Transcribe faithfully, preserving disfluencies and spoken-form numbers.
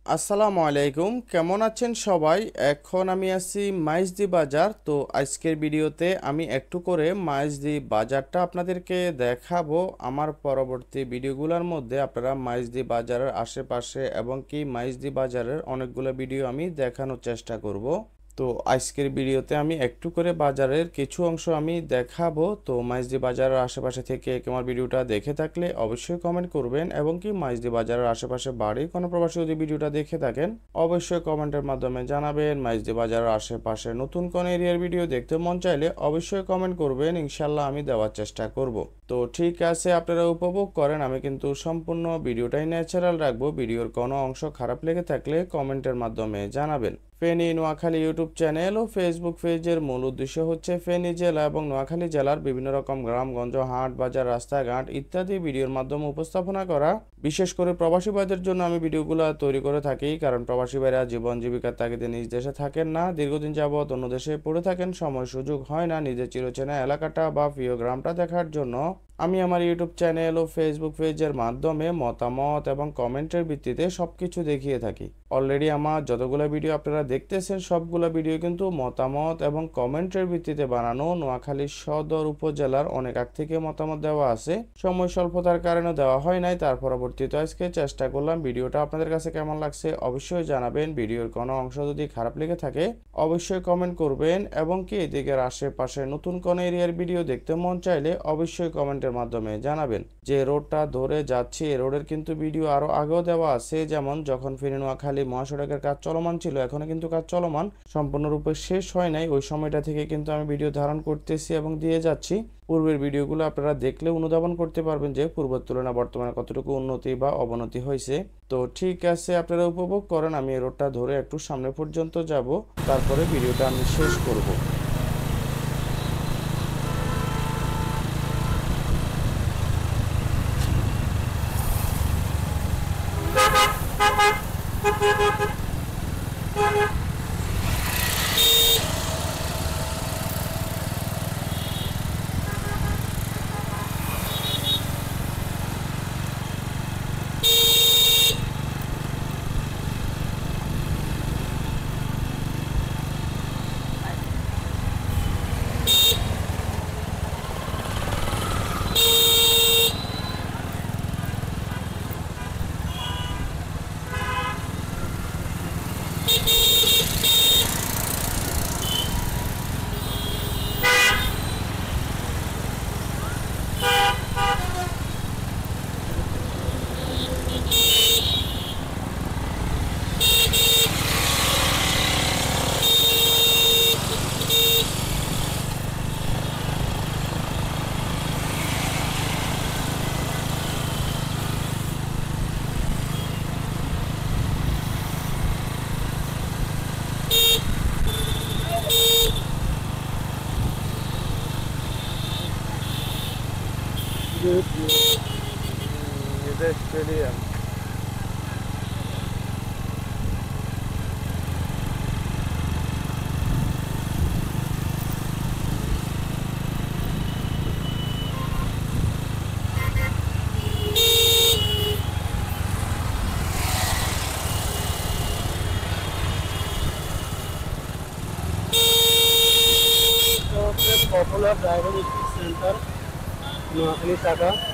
আসসালামু আলাইকুম, কেমন আছেন সবাই? এখন আমি আছি মাইজদি বাজার। তো আজকের ভিডিওতে আমি একটু করে মাইজদি বাজারটা আপনাদেরকে দেখাবো। আমার পরবর্তী ভিডিওগুলোর মধ্যে আপনারা মাইজদি বাজারের আশেপাশে এবং কি মাইজদি বাজারের অনেকগুলো ভিডিও আমি দেখানোর চেষ্টা করব। তো আজকের ভিডিওতে আমি একটু করে বাজারের কিছু অংশ আমি দেখাবো। তো মাইজদি বাজারের আশেপাশে থেকে আমার ভিডিওটা দেখে থাকলে অবশ্যই কমেন্ট করবেন, এবং কি মাইজদি বাজারের আশেপাশে বাড়ি কোনো প্রবাসী যদি ভিডিওটা দেখে থাকেন অবশ্যই কমেন্টের মাধ্যমে জানাবেন। মাইজদি বাজারের আশেপাশে নতুন কোন এরিয়ার ভিডিও দেখতে মন চাইলে অবশ্যই কমেন্ট করবেন, ইনশাল্লাহ আমি দেওয়ার চেষ্টা করব। তো ঠিক আছে, আপনারা উপভোগ করেন। আমি কিন্তু সম্পূর্ণ ভিডিওটাই ন্যাচারাল রাখবো। ভিডিওর কোনো অংশ খারাপ লেগে থাকলে কমেন্টের মাধ্যমে জানাবেন। ফেনী নোয়াখালী ইউটিউব চ্যানেল ও ফেসবুক পেজের মূল উদ্দেশ্য হচ্ছে ফেনী জেলা এবং নোয়াখালী জেলার বিভিন্ন রকম গ্রামগঞ্জ, হাট বাজার, রাস্তাঘাট ইত্যাদি ভিডিওর মাধ্যমে উপস্থাপনা করা। বিশেষ করে প্রবাসী ভাইদের জন্য আমি ভিডিওগুলো তৈরি করে থাকি, কারণ প্রবাসী ভাইরা জীবন জীবিকার তাগিদে নিজ দেশে থাকেন না, দীর্ঘদিন যাবৎ অন্য দেশে পড়ে থাকেন, সময় সুযোগ হয় না নিজের চিরচেনা এলাকাটা বা প্রিয় গ্রামটা দেখার জন্য। আমি আমার ইউটিউব চ্যানেল ও ফেসবুক পেজের মাধ্যমে মতামত এবং কমেন্টের ভিত্তিতে সবকিছু দেখিয়ে থাকি। অলরেডি আমার যতগুলো ভিডিও আপনারা দেখতেছেন সবগুলো ভিডিও কিন্তু মতামত এবং কমেন্টের ভিত্তিতে বানানো। নোয়াখালী সদর উপজেলার অনেক আগ থেকে মতামত দেওয়া আছে, সময় স্বল্পতার কারণে দেওয়া হয় নাই। তার পরবর্তীতে আজকে চেষ্টা করলাম। ভিডিওটা আপনাদের কাছে কেমন লাগছে অবশ্যই জানাবেন। ভিডিওর কোনো অংশ যদি খারাপ লেগে থাকে অবশ্যই কমেন্ট করবেন, এবং কি এদিকের আশেপাশে নতুন কোন এরিয়ার ভিডিও দেখতে মন চাইলে অবশ্যই কমেন্টের মাধ্যমে জানাবেন। যে রোডটা ধরে যাচ্ছি এই রোডের কিন্তু ভিডিও আরো আগেও দেওয়া আছে, যেমন যখন ফেনী নোয়াখালী মহাসড়কের কাজ চলমান ছিল, এখনো কিন্তু কাজ চলমান, সম্পূর্ণরূপে শেষ হয় নাই। ওই সময়টা থেকে কিন্তু আমি ভিডিও ধারণ করতেছি এবং দিয়ে যাচ্ছি। পূর্বের ভিডিওগুলো আপনারা দেখলে অনুধাবন করতে পারবেন যে পূর্বের তুলনায় বর্তমানে কতটুকু উন্নতি বা অবনতি হয়েছে। তো ঠিক আছে, আপনারা উপভোগ করেন। আমি এই রোডটা ধরে একটু সামনে পর্যন্ত যাব, তারপরে ভিডিওটা আমি শেষ করব। এটা stadium. Popular diagnostic centre Noakhali শাখা।